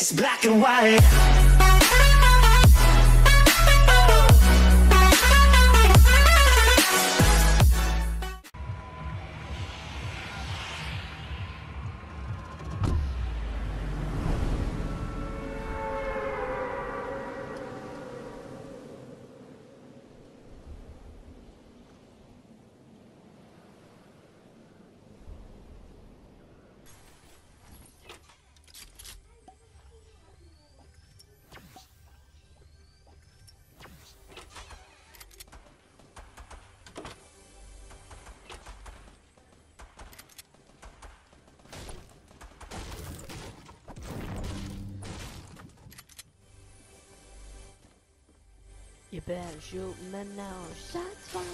It's black and white. You better shoot me now, shots fired.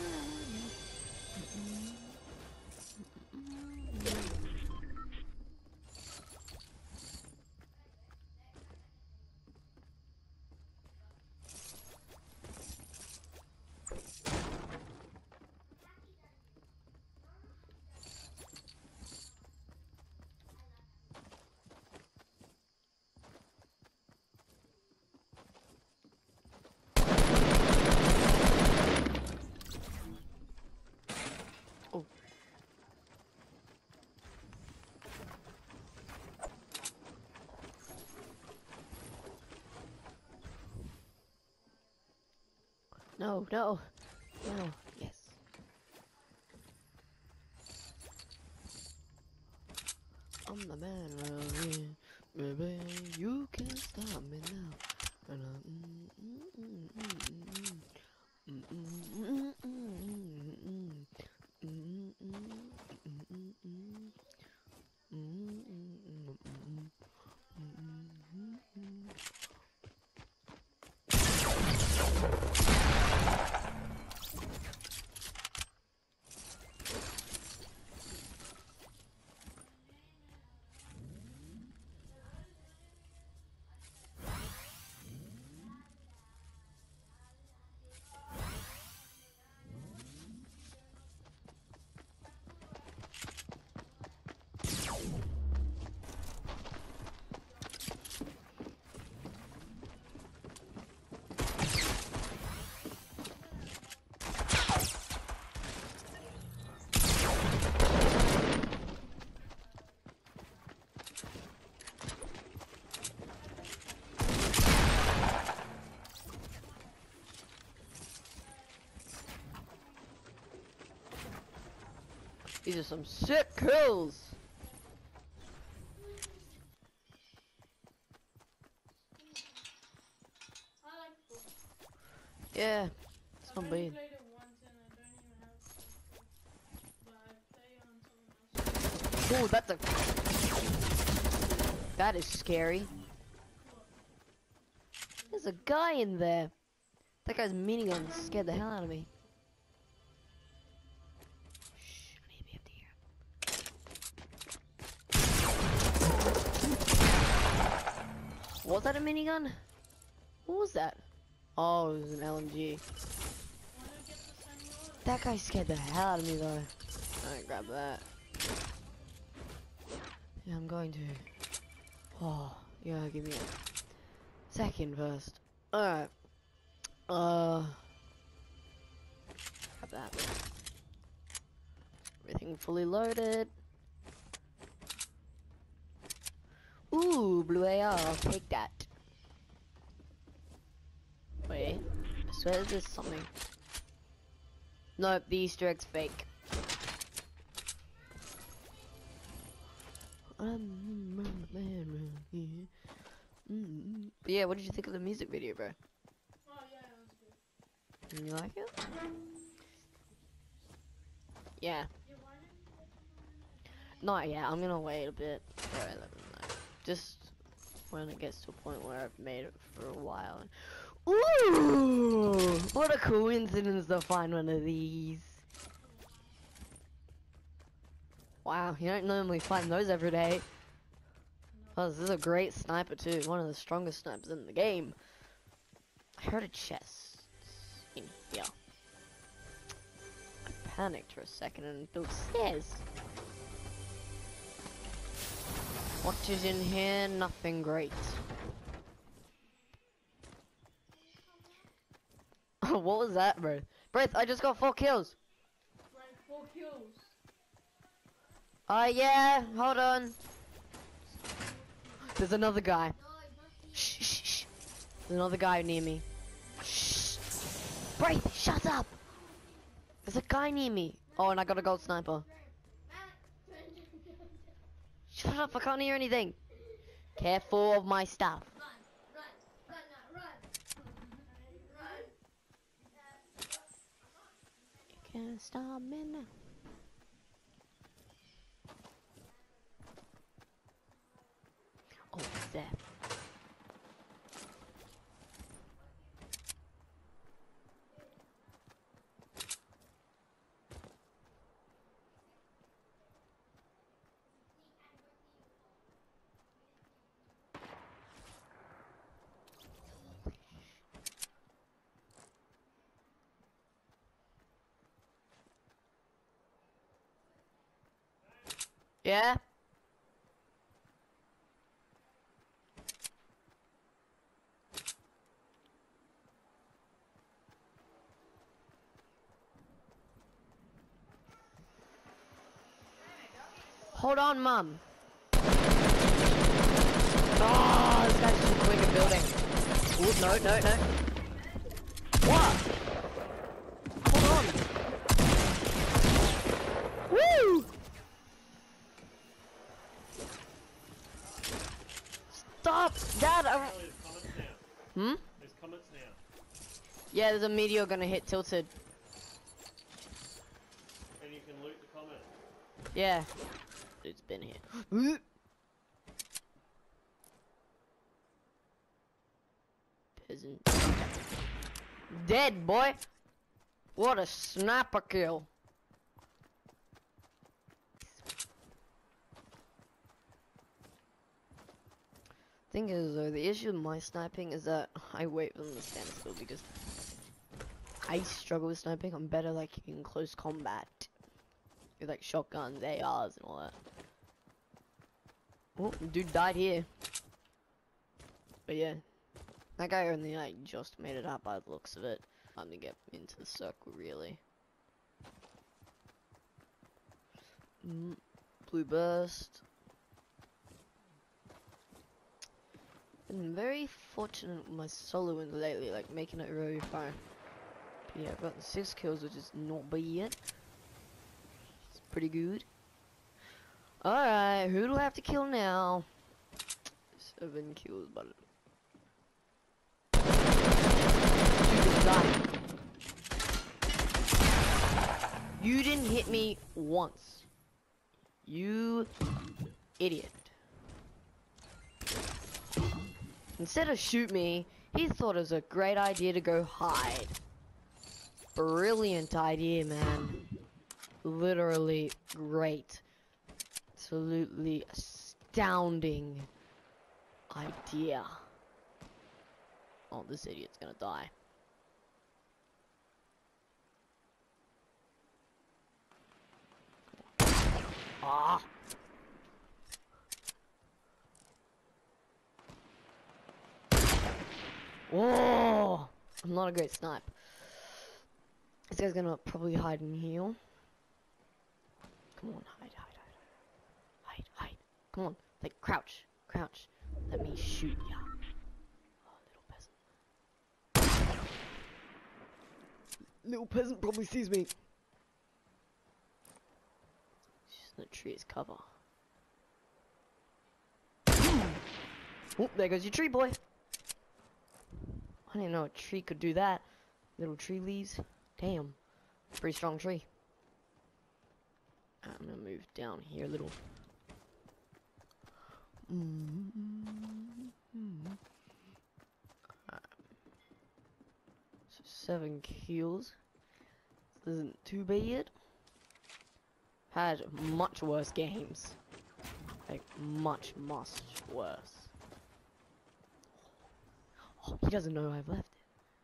No, no, no, yes. I'm the man around here, baby, you can't stop me now. And these are some sick kills. Yeah, it's not bad. Oh, that is scary. There's a guy in there. That guy's minigun scared the hell out of me. Shh, I need to be up here. Was that a minigun? What was that? Oh, it was an LMG. That guy scared the hell out of me though. Alright, grab that. Yeah, I'm going to. Oh, yeah, give me a second first. Alright. Grab that. Everything fully loaded. Ooh, blue AR, I'll take that. Wait, I swear there's something. Nope, the Easter egg's fake. But yeah, what did you think of the music video, bro? Oh yeah, it was good. You like it? Yeah. Not yet, I'm gonna wait a bit. Alright, let me know. Just when it gets to a point where I've made it for a while. Ooh! What a coincidence to find one of these. Wow, you don't normally find those every day. Oh, this is a great sniper too. One of the strongest snipers in the game. I heard a chest in here. I panicked for a second and built stairs. What is in here? Nothing great. What was that, bro? Breath, I just got 4 kills. Right, 4 kills. Yeah, hold on. There's another guy. Shh, shh, shh. There's another guy near me. Shh. Breath, shut up. There's a guy near me. Oh, and I got a gold sniper. Shut up, I can't hear anything. Careful of my stuff. You can't stop me now. Oh, it's there. Yeah? Hold on, Mum. Oh, this guy's too quick at building. Ooh, no, no, no. What? Hold on. Woo! Stop! Dad, Oh, there's comments now. Hmm? There's comments now. Yeah, there's a meteor gonna hit Tilted. And you can loot the comment. Yeah. It's been here. Peasant. Dead, boy! What a sniper kill! Thing is though, the issue with my sniping is that I wait for them to stand still because I struggle with sniping. I'm better like in close combat with like shotguns, ARs and all that. Oh, dude died here. But yeah, that guy only like just made it out by the looks of it. Time to get into the circle really. Blue burst. Been very fortunate with my solo wins lately, like making it really far. But yeah, I've gotten 6 kills, which is not bad. It's pretty good. Alright, who do I have to kill now? 7 kills, but you didn't hit me once. You idiot. Instead of shoot me, he thought it was a great idea to go hide. Brilliant idea, man. Literally great. Absolutely astounding idea. Oh, this idiot's gonna die. Ah! Whoa! I'm not a great snipe. This guy's gonna probably hide and heal. Come on, hide, hide, hide, hide, hide. Come on, like crouch, crouch. Let me shoot ya. Oh, little peasant. Little peasant probably sees me. Just in the tree's cover. Oh, there goes your tree, boy. I didn't know a tree could do that. Little tree leaves. Damn. Pretty strong tree. I'm gonna move down here a little. So 7 kills. This isn't too bad. Had much worse games. Like, much worse. Oh, he doesn't know I've left it.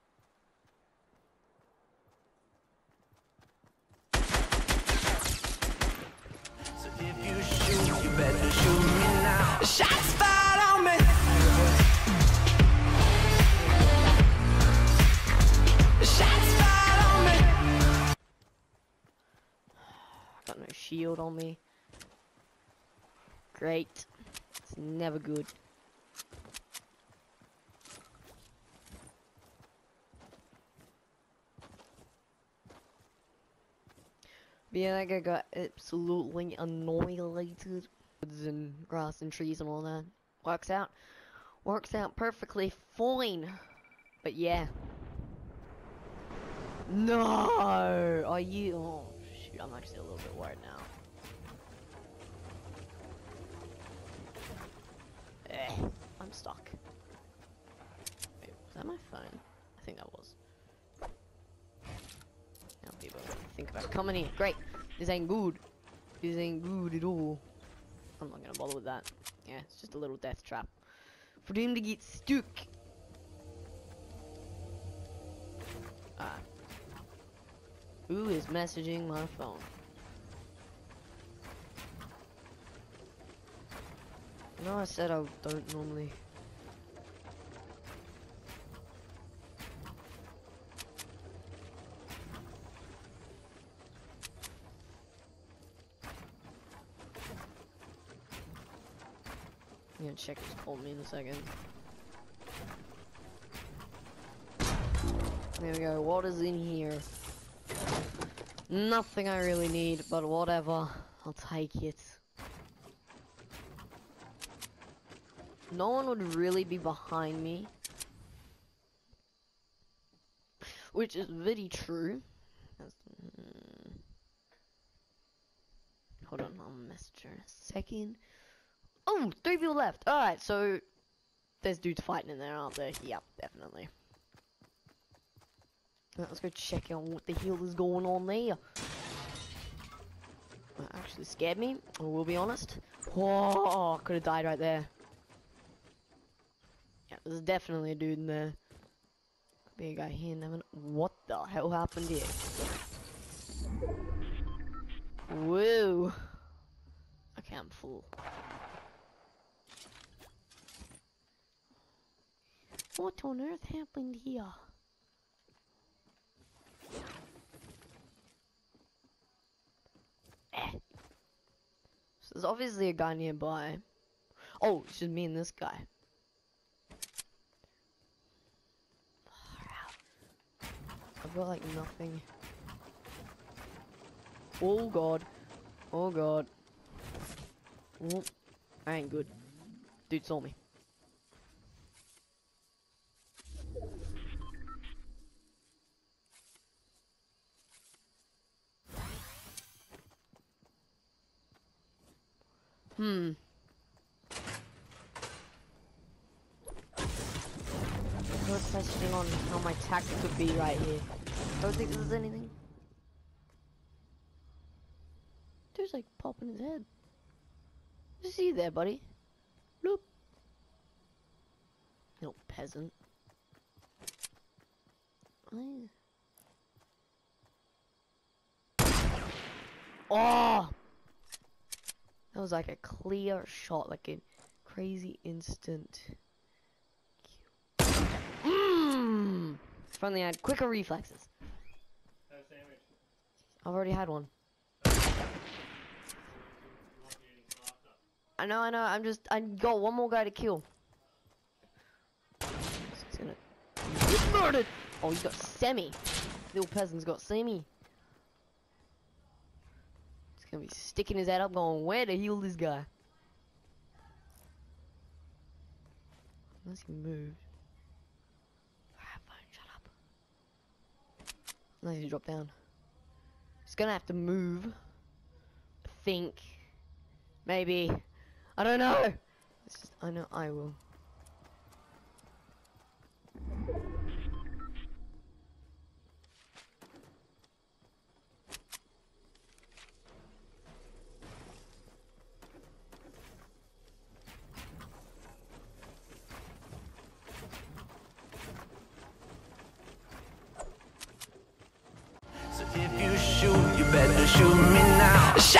So if you shoot, you better shoot me now. Shots fired on me. Shots killed on me. Great. It's never good. But yeah, that guy got absolutely annihilated. Woods and grass and trees and all that. Works out perfectly fine. But yeah. No! Are you? Oh shoot, I'm actually a little bit worried now. I'm stuck. Wait, was that my phone? I think that was. Now people think about coming here. Great. This ain't good. This ain't good at all. I'm not gonna bother with that. Yeah, it's just a little death trap. For him to get stuck. Who is messaging my phone? No, I said I don't normally. I'm gonna check who's called me in a second. There we go. What is in here? Nothing I really need, but whatever. I'll take it. No one would really be behind me. Which is very true. Hold on, I'll message her in a second. Oh, 3 people left. Alright, so there's dudes fighting in there, aren't there? Yep, definitely. Let's go check out what the hell is going on there. That actually scared me, I will be honest. Whoa, could have died right there. Yeah, there's definitely a dude in there. Could be a guy here in a minute. What the hell happened here? Whoa. Okay, I'm full. What on earth happened here? So there's obviously a guy nearby. Oh, it's just me and this guy. I've got like nothing. Oh god. Oh god. Oh, I ain't good. Dude saw me. Good questioning on how my tactic would be right here. Don't think this is anything. Dude's like popping his head. You see there, buddy? Look. Little peasant. Oh! That was like a clear shot, like a crazy instant. If only I had quicker reflexes. How's damage? I've already had one. You won't be getting faster. I know, I got one more guy to kill. He's gonna get murdered! Oh, he's got semi. Little peasant's got semi. He's gonna be sticking his head up going, where to heal this guy? Unless he moved. Alright, fine, shut up. Unless he dropped down. He's gonna have to move. I think. Maybe. I don't know. It's just, I know I will. So if you shoot, you better shoot me now.